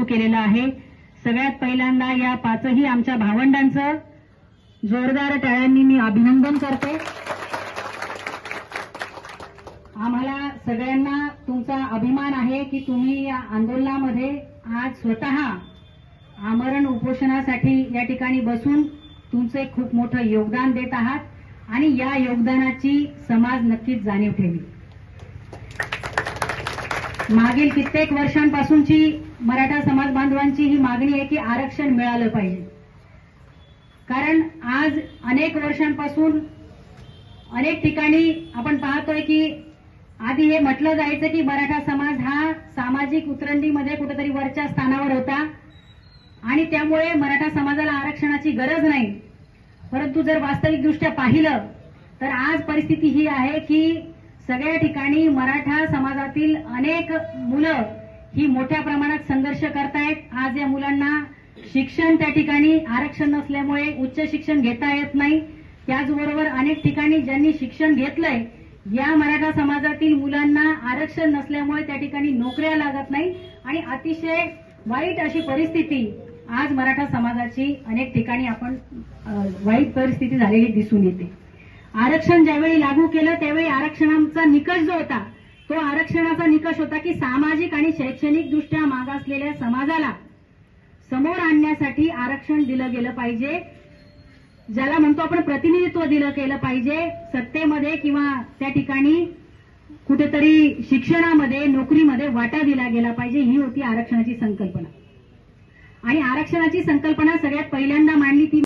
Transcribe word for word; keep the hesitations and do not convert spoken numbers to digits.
केलेलं आहे। सगळ्यात पहिल्यांदा या पाचही आमच्या भावंडांचं जोरदार टाळ्यांनी मी अभिनंदन करते। आम्हाला सगळ्यांना तुमचा अभिमान आहे की तुम्ही या आंदोलनामध्ये आज स्वतः आमरण उपोषणासाठी या ठिकाणी बसून तुमचे खूप मोठं योगदान देत आहात आणि या योगदानाची समाज नक्कीच जाणीव ठेवी। मागील कित्येक वर्षांपासूनची मराठा समाज बांधवांची ही मागणी आहे की आरक्षण मिळालं पाहिजे, कारण आज अनेक वर्षांपासून अनेक ठिकाणी आपण पाहतोय की आधी हे म्हटलं जायचं की मराठा समाज हा सामाजिक उतरंडीमध्ये कुठेतरी वरच्या स्थानावर होता आणि त्यामुळे मराठा समाजाला आरक्षणाची गरज नाही। परंतु जर वास्तविकदृष्ट्या पाहिलं तर आज परिस्थिती ही आहे की सगळ्या ठिकाणी मराठा समाजातील अनेक मुलं ही मोठ्या प्रमाणात संघर्ष करतायत। आज या मुलांना शिक्षण त्या ठिकाणी आरक्षण नसल्यामुळे उच्च शिक्षण घेता येत नाही। त्याचबरोबर अनेक ठिकाणी ज्यांनी शिक्षण घेतलंय या मराठा समाजातील मुलांना आरक्षण नसल्यामुळे त्या ठिकाणी नोकऱ्या लागत नाही आणि अतिशय वाईट अशी परिस्थिती आज मराठा समाजाची अनेक ठिकाणी आपण वाईट परिस्थिती झालेली दिसून येते। आरक्षण ज्यावेळी लागू केलं त्यावेळी आरक्षणाचा निकष जो होता तो आरक्षणाचा निकष होता की सामाजिक आणि शैक्षणिक दृष्ट्या मागासलेल्या समाजाला समोर आणण्यासाठी आरक्षण दिलं गेलं पाहिजे, ज्याला म्हणतो आपण प्रतिनिधित्व दिलं गेलं पाहिजे। सत्तेमध्ये किंवा त्या ठिकाणी कुठेतरी शिक्षणामध्ये नोकरीमध्ये वाटा दिला गेला पाहिजे, ही होती आरक्षणाची संकल्पना। आणि आरक्षणाची संकल्पना सगळ्यात पहिल्यांदा मांडली ती